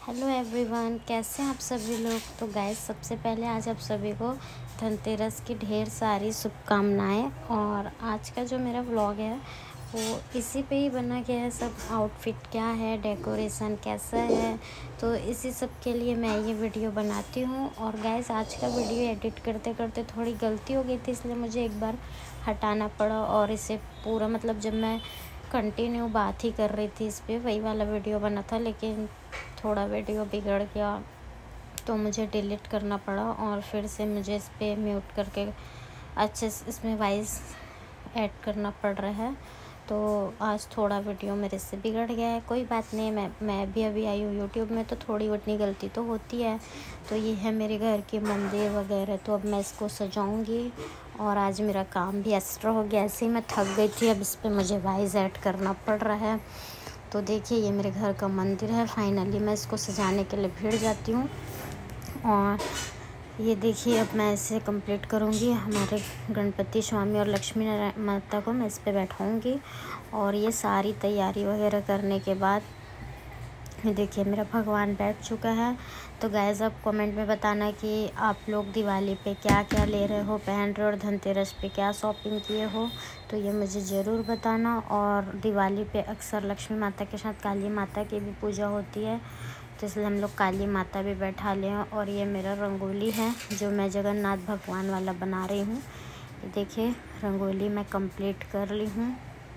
Hello everyone, कैसे हैं आप सभी लोग। तो गाइस, सबसे पहले आज आप सभी को धनतेरस की ढेर सारी शुभकामनाएं। और आज का जो मेरा व्लॉग है वो इसी पे ही बना गया है। सब आउटफिट क्या है, डेकोरेशन कैसा है, तो इसी सब के लिए मैं ये वीडियो बनाती हूँ। और गाइस, आज का वीडियो एडिट करते करते थोड़ी गलती हो गई थी, इसलिए मुझे एक बार हटाना पड़ा। और इसे पूरा जब मैं कंटिन्यू बात ही कर रही थी इस पर, वही वाला वीडियो बना था, लेकिन थोड़ा वीडियो बिगड़ गया तो मुझे डिलीट करना पड़ा। और फिर से मुझे इस पर म्यूट करके अच्छे से इसमें वॉइस ऐड करना पड़ रहा है। तो आज थोड़ा वीडियो मेरे से बिगड़ गया है, कोई बात नहीं। मैं भी अभी आई हूँ यूट्यूब में, तो थोड़ी उतनी गलती तो होती है। तो ये है मेरे घर के मंदिर वगैरह, तो अब मैं इसको सजाऊंगी। और आज मेरा काम भी एक्स्ट्रा हो गया, ऐसे ही मैं थक गई थी, अब इस पर मुझे वॉइस ऐड करना पड़ रहा है। तो देखिए, ये मेरे घर का मंदिर है। फाइनली मैं इसको सजाने के लिए भिड़ जाती हूँ। और ये देखिए, अब मैं इसे कंप्लीट करूँगी। हमारे गणपति स्वामी और लक्ष्मी नारायण माता को मैं इस पे बैठाऊँगी। और ये सारी तैयारी वगैरह करने के बाद ये देखिए, मेरा भगवान बैठ चुका है। तो गाइस, आप कमेंट में बताना कि आप लोग दिवाली पे क्या क्या ले रहे हो, पहन रहे हो, और धनतेरस पे क्या शॉपिंग किए हो, तो ये मुझे ज़रूर बताना। और दिवाली पे अक्सर लक्ष्मी माता के साथ काली माता की भी पूजा होती है, तो इसलिए हम लोग काली माता भी बैठा लें। और ये मेरा रंगोली है जो मैं जगन्नाथ भगवान वाला बना रही हूँ। ये देखिए, रंगोली मैं कंप्लीट कर ली हूँ।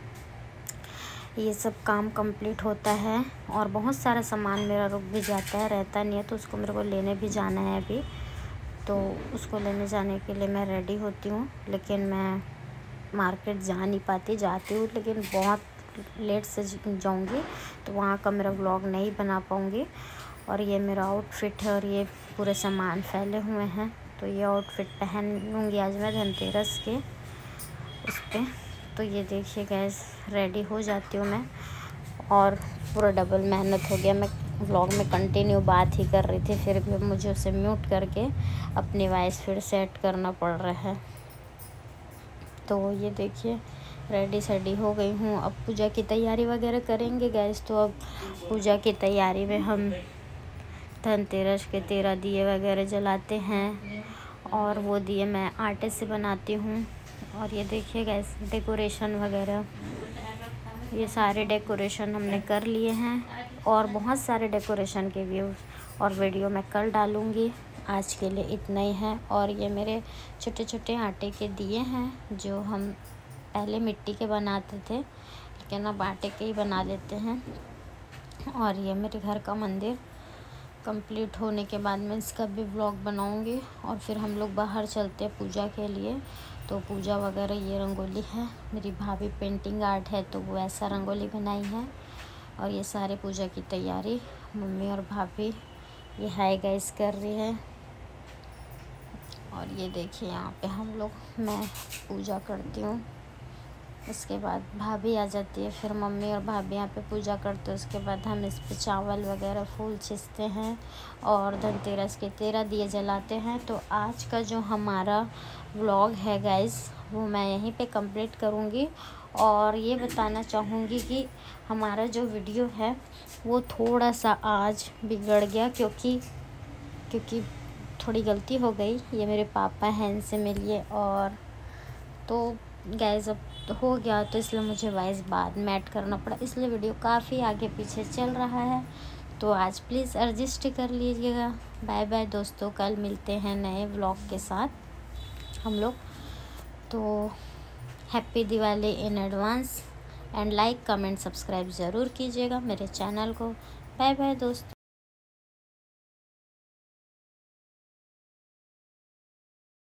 ये सब काम कंप्लीट होता है और बहुत सारा सामान मेरा रुक भी जाता है, रहता नहीं है, तो उसको मेरे को लेने भी जाना है अभी। तो उसको लेने जाने के लिए मैं रेडी होती हूँ, लेकिन मैं मार्केट जा नहीं पाती। जाती हूँ लेकिन बहुत लेट से जाऊँगी, तो वहाँ का मेरा व्लॉग नहीं बना पाऊँगी। और ये मेरा आउटफिट है और ये पूरे सामान फैले हुए हैं। तो ये आउटफिट पहनूँगी आज मैं धनतेरस के उस पर। तो ये देखिए गैस, रेडी हो जाती हूँ मैं। और पूरा डबल मेहनत हो गया, मैं व्लॉग में कंटिन्यू बात ही कर रही थी, फिर भी मुझे उसे म्यूट करके अपनी वॉइस फिर सेट करना पड़ रहा है। तो ये देखिए, रेडी सेडी हो गई हूँ। अब पूजा की तैयारी वगैरह करेंगे गैस। तो अब पूजा की तैयारी में हम धनतेरस के 13 दिए वगैरह जलाते हैं, और वो दिए मैं आटे से बनाती हूँ। और ये देखिए गैस, डेकोरेशन वगैरह ये सारे डेकोरेशन हमने कर लिए हैं, और बहुत सारे डेकोरेशन के व्यूज़ और वीडियो मैं कल डालूँगी। आज के लिए इतना ही है। और ये मेरे छोटे छोटे आटे के दिए हैं जो हम पहले मिट्टी के बनाते थे, लेकिन अब आटे के ही बना लेते हैं। और ये मेरे घर का मंदिर कंप्लीट होने के बाद मैं इसका भी व्लॉग बनाऊंगी। और फिर हम लोग बाहर चलते हैं पूजा के लिए। तो पूजा वगैरह, ये रंगोली है, मेरी भाभी पेंटिंग आर्ट है तो वो ऐसा रंगोली बनाई है। और ये सारे पूजा की तैयारी मम्मी और भाभी ये हाय गाइस कर रही है। और ये देखिए, यहाँ पे मैं पूजा करती हूँ, उसके बाद भाभी आ जाती है, फिर मम्मी और भाभी यहाँ पे पूजा करते हैं। उसके बाद हम इस पे चावल वगैरह फूल छींचते हैं और धनतेरस के 13 दिए जलाते हैं। तो आज का जो हमारा व्लॉग है गाइस, वो मैं यहीं पे कंप्लीट करूँगी। और ये बताना चाहूँगी कि हमारा जो वीडियो है वो थोड़ा सा आज बिगड़ गया, क्योंकि थोड़ी गलती हो गई। ये मेरे पापा हैं, इनसे मिलिए। और तो गाइस, अब तो हो गया, तो इसलिए मुझे वॉइस बाद में ऐड करना पड़ा, इसलिए वीडियो काफ़ी आगे पीछे चल रहा है। तो आज प्लीज़ एडजस्ट कर लीजिएगा। बाय बाय दोस्तों, कल मिलते हैं नए व्लॉग के साथ हम लोग। तो happy Diwali in advance, and like comment subscribe ज़रूर कीजिएगा मेरे चैनल को। बाय बाय दोस्तों।